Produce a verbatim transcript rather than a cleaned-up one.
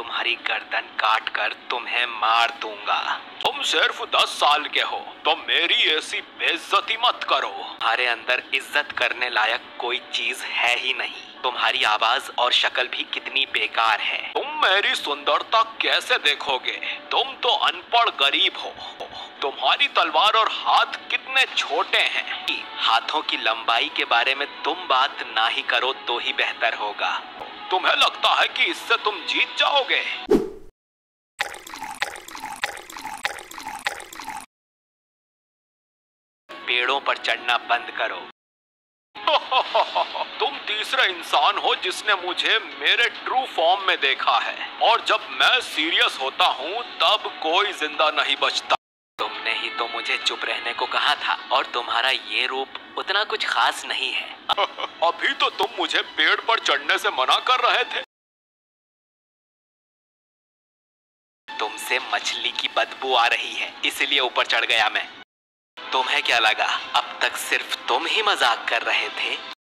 तुम्हारी गर्दन काट कर तुम्हें मार दूंगा। तुम सिर्फ दस साल के हो तो मेरी ऐसी बेइज्जती मत करो। तुम्हारे अंदर इज्जत करने लायक कोई चीज है ही नहीं। तुम्हारी आवाज और शक्ल भी कितनी बेकार है। तुम मेरी सुंदरता कैसे देखोगे? तुम तो अनपढ़ गरीब हो। तुम्हारी तलवार और हाथ कितने छोटे हैं। हाथों की लंबाई के बारे में तुम बात ना ही करो तो ही बेहतर होगा। तुम्हें लगता है कि इससे तुम जीत जाओगे? पेड़ों पर चढ़ना बंद करो। तुम तीसरा इंसान हो जिसने मुझे मेरे ट्रू फॉर्म में देखा है, और जब मैं सीरियस होता हूँ तब कोई जिंदा नहीं बचता। तुमने ही तो मुझे चुप रहने को कहा था, और तुम्हारा ये रूप उतना कुछ खास नहीं है। अभी तो तुम मुझे पेड़ पर चढ़ने से मना कर रहे थे। तुमसे मछली की बदबू आ रही है, इसलिए ऊपर चढ़ गया मैं। तुम्हें क्या लगा अब तक सिर्फ तुम ही मजाक कर रहे थे?